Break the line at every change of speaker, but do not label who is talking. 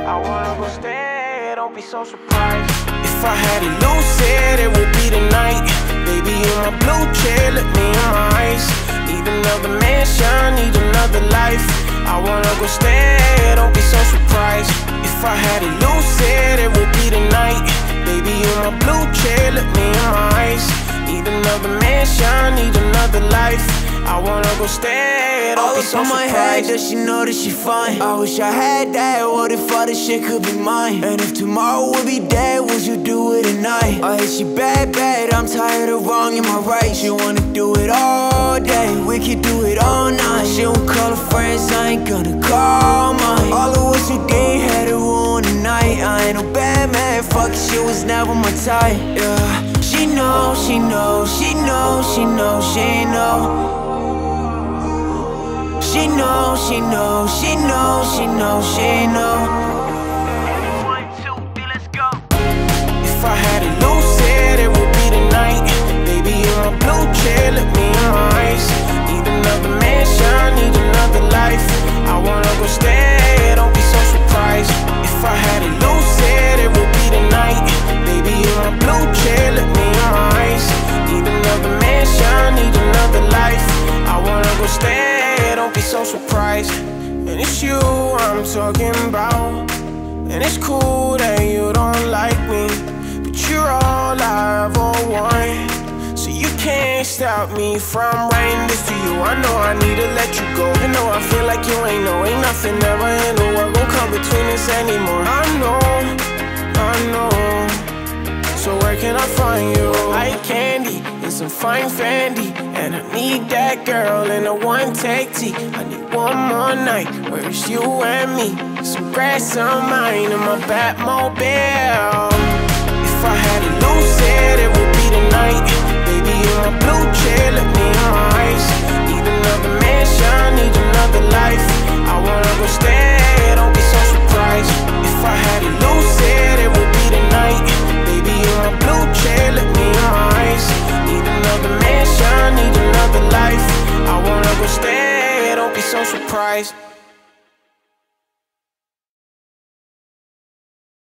I wanna go stay, don't be so surprised. If I had to lose it, it would be tonight. Baby, in my blue chair, look me in my eyes. Need another mansion, need another life. I wanna go stay, don't be so surprised. If I had to lose it, it would be tonight. Baby, in my blue chair, look me in my eyes. Need another mansion, need another life. I wanna go stay, don't be so surprised. All up on my head, does she know that she fine? I wish I had that, what if all this shit could be mine? And if tomorrow would be dead, would you do it tonight? I hate she bad, bad, I'm tired of wrong in my right. She wanna do it all day, we could do it all night. She won't call her friends, I ain't gonna call mine. All of what you did had to ruin the night. I ain't no bad man, fuck it, she was never my type, yeah. She knows, she knows, she knows, she knows, she knows. She knows, she knows, she knows, she knows, she knows. 1, 2, 3, let's go. If I had to lose it, it would be tonight. Baby, in my blue chair, look me in my eyes. Need another mansion, need another life. I wanna go stay, don't be so surprised. If I had to lose it, it would be tonight. Baby, in my blue chair, look me in my eyes. Need another mansion, need another life. I wanna go stay, don't be so surprised. And it's you I'm talking about. And it's cool that you don't like me, but you're all I ever want. So you can't stop me from writing this to you. I know I need to let you go. You know I feel like you ain't know. Ain't nothing ever in the world gon' come between us anymore. I know, I know. So where can I find you? I eat candy and some fine Fendi, and I need that girl in a one-take tea. I need one more night where it's you and me. Some grass on mine in my Batmobile. If I had to lose it, it would be tonight. Baby, in my blue chair, look me in my eyes. Need another mansion, need another life. I wanna go stay, don't be so surprised. If I had to lose it, it would be tonight. Baby, in my blue chair, look me in my eyes. Need another mansion, need another life. I wanna go stay, don't be so surprised.